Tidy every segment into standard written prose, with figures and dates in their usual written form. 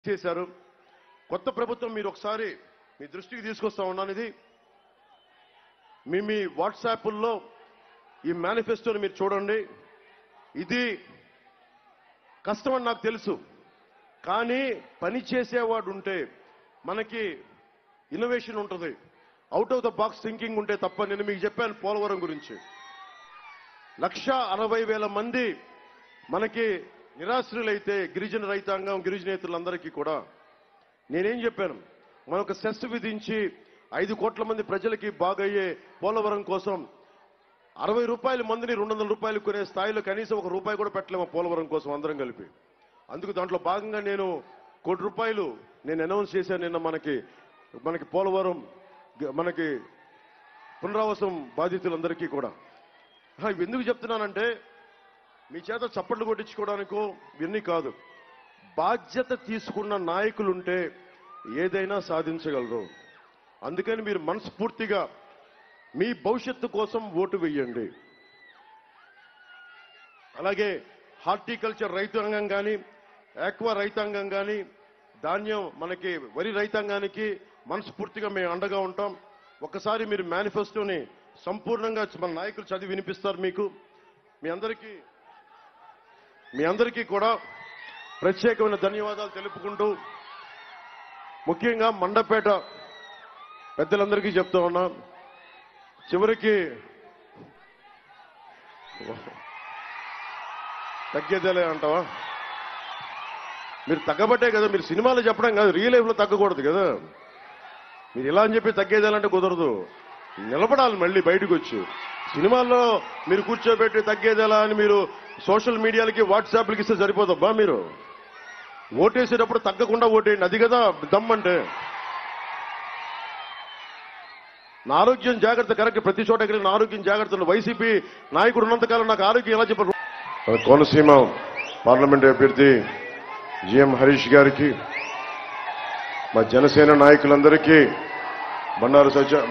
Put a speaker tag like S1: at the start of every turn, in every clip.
S1: చేశారు. కొత్త ప్రభుత్వం మీరు ఒకసారి మీ దృష్టికి తీసుకొస్తా ఉన్నాను. ఇది మీ వాట్సాప్ల్లో ఈ మేనిఫెస్టోని మీరు చూడండి. ఇది కష్టమని నాకు తెలుసు, కానీ పని చేసేవాడు ఉంటే మనకి ఇన్నోవేషన్ ఉంటుంది, out of the box thinking ఉంటే తప్ప. నేను మీకు చెప్పాను పోలవరం గురించి. 1,60,000 మంది మనకి నిరాశ్రులైతే గిరిజన రైతాంగం, గిరిజనేతలందరికీ కూడా నేనేం చెప్పాను, మనొక సెస్ విధించి 5 కోట్ల మంది ప్రజలకి బాగయ్యే పోలవరం కోసం 60 రూపాయల మందిని 200 రూపాయలు కొనే స్థాయిలో కనీసం ₹1 కూడా పెట్టలేము పోలవరం కోసం అందరం కలిపి. అందుకు దాంట్లో భాగంగా నేను ₹1 కోటి నేను అనౌన్స్ చేశాను నిన్న. మనకి పోలవరం మనకి పునరావాసం బాధితులందరికీ కూడా. ఇవి ఎందుకు చెప్తున్నానంటే మీ చేత చప్పట్లు కొట్టించుకోవడానికో ఇవన్నీ కాదు. బాధ్యత తీసుకున్న నాయకులుంటే ఏదైనా సాధించగలరు. అందుకని మీరు మనస్ఫూర్తిగా మీ భవిష్యత్తు కోసం ఓటు వేయండి. అలాగే హార్టికల్చర్ రైతాంగం కానీ, ఆక్వా రైతాంగం కానీ, ధాన్యం మనకి వరి రైతాంగానికి మనస్ఫూర్తిగా మేము అండగా ఉంటాం. ఒక్కసారి మీరు మేనిఫెస్టోని సంపూర్ణంగా మన నాయకులు చదివి వినిపిస్తారు మీకు. మీ అందరికీ కూడా ప్రత్యేకమైన ధన్యవాదాలు తెలుపుకుంటూ, ముఖ్యంగా మండపేట పెద్దలందరికీ చెప్తా ఉన్నా, చివరికి తగ్గేదేలే అంటావా? మీరు తగ్గబట్టే కదా, మీరు సినిమాలో చెప్పడం కాదు, రియల్ లైఫ్లో తగ్గకూడదు కదా. మీరు ఇలా అని చెప్పి తగ్గేదేలంటే కుదరదు, నిలబడాలి మళ్ళీ బయటకు వచ్చి. సినిమాల్లో మీరు కూర్చోబెట్టి తగ్గేదేలా అని మీరు సోషల్ మీడియాలకి వాట్సాప్లకి ఇస్తే సరిపోదబ్బా. మీరు ఓటేసేటప్పుడు తగ్గకుండా ఓటేయండి, అది కదా దమ్మంటే. నా ఆరోగ్యం జాగ్రత్త కరెక్ట్, ప్రతి చోట ఎక్కడ నా ఆరోగ్యం జాగ్రత్తలు. వైసీపీ నాయకుడు ఉన్నంతకాలం నాకు ఆరోగ్యం ఎలా చెప్పారు? కోనసీమ పార్లమెంట్ అభ్యర్థి జిఎం హరీష్ గారికి, మా జనసేన నాయకులందరికీ, బండారు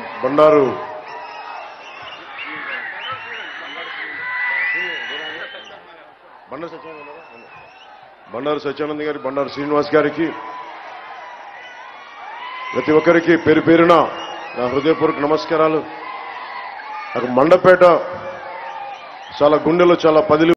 S1: సత్యానంద్ గారి, బండారు శ్రీనివాస్ గారికి, ప్రతి ఒక్కరికి పేరు పేరున నా హృదయపూర్వక నమస్కారాలు. నాకు మండపేట చాలా గుండెలో చాలా పదిలి